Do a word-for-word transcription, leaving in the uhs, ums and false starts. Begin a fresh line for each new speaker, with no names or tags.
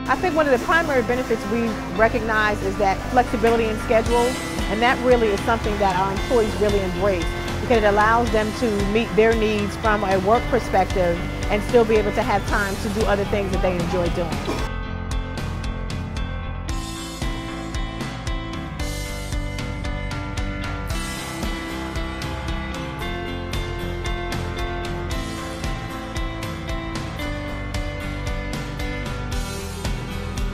I think one of the primary benefits we recognize is that flexibility in schedule, and that really is something that our employees really embrace because it allows them to meet their needs from a work perspective and still be able to have time to do other things that they enjoy doing.